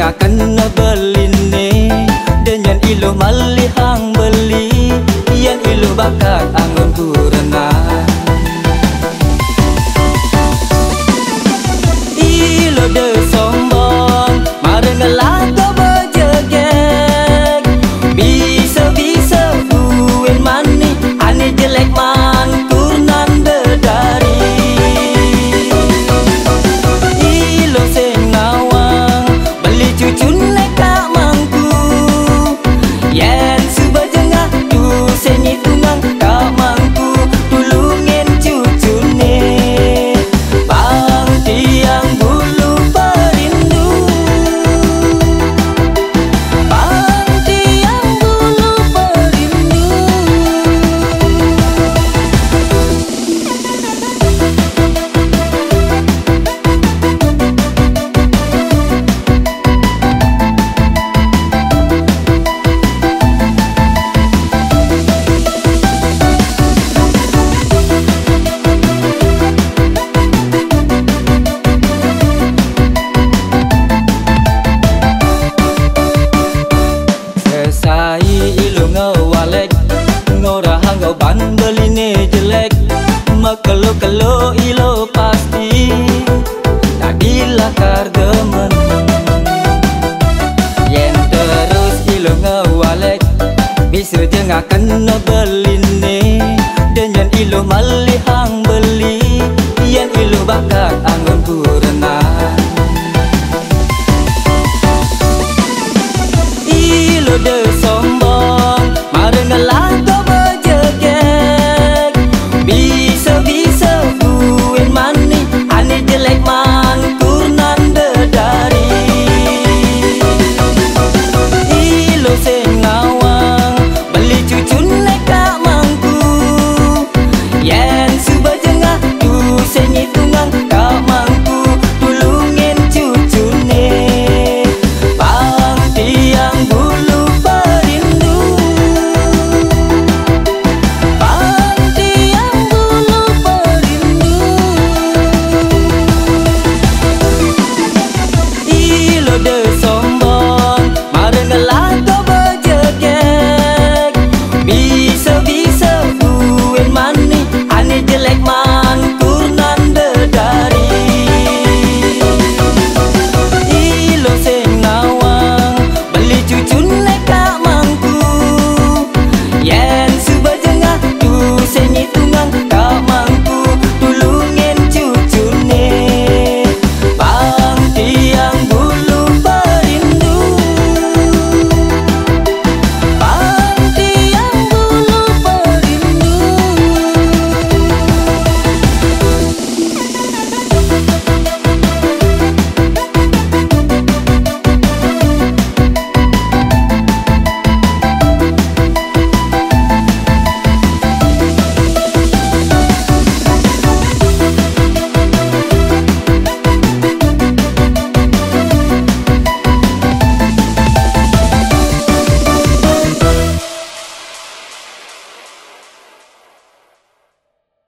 tengah kena beline dengan ilu malihang beli yang ilu bakat anggun kurenang ilu de sombong marengelah kau berjegek bisa-bisa buin mani ane jelek mantur nanda dari ilu senawang beli cucu neka mangku yen subajengah tu senyi tungang kak mangku tulungin cucune bang tiang bulu perindu bang tiang bulu perindu. Sesai ilu ngewalek ngorahang ngau ban beline jelek makelo-kelo ilo pasti tadi lakar demen yen terus ilu ngewalek bisa jengah kena beli